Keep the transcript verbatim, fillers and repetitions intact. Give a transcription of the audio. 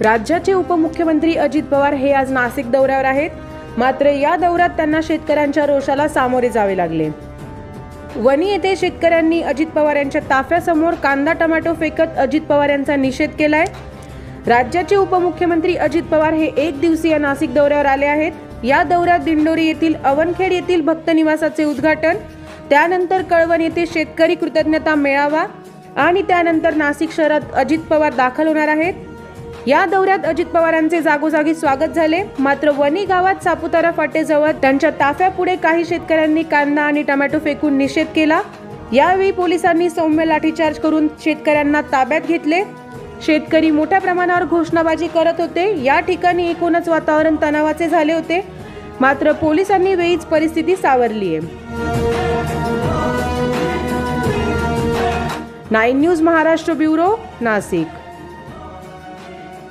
राज्याचे उपमुख्यमंत्री अजित पवार हे आज नाशिक दौऱ्यावर आहेत। मात्र या दौऱ्यात त्यांना शेतकऱ्यांच्या रोषाला सामोरे जावे लागले। वणी येथे शेतकऱ्यांनी अजित पवार यांच्या ताफ्यासमोर कांदा टोमॅटो फेकत अजित पवार यांचा निषेध केलाय। राज्याचे उपमुख्यमंत्री अजित पवार हे एक दिवसीय नाशिक दौऱ्यावर आले आहेत। या दौऱ्यात दिंडोरी येथील अवनखेड येथील भक्त निवासाचे उद्घाटन, त्यानंतर कळवण येथे शेतकरी कृतज्ञता मेळावा आणि त्यानंतर नाशिक शहरात अजित पवार दाखल होणार आहेत। या दौऱ्यात अजित पवारांचे जागोजागी स्वागत झाले। मात्र वणी गावात सापुतारा फाटेजवळ त्यांच्या ताफ्यापुढे काही शेतकऱ्यांनी कांदा आणि टोमॅटो फेकून निषेध केला। यावेळी पोलिसांनी सौम्य लाठीचार्ज करून शेतकऱ्यांना ताब्यात घेतले। शेतकरी मोठ्या प्रमाणावर घोषणाबाजी करत होते। या ठिकाणी एकूणच वातावरण तणावाचे झाले होते। मात्र पोलिसांनी वेळीच परिस्थिती सावरली आहे। Nine news Maharashtra bureau, Nashik.